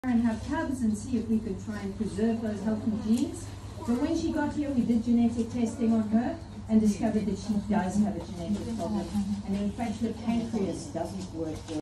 and have cubs and see if we could try and preserve those healthy genes. So when she got here, we did genetic testing on her and discovered that she does have a genetic problem. And in fact, her pancreas doesn't work well.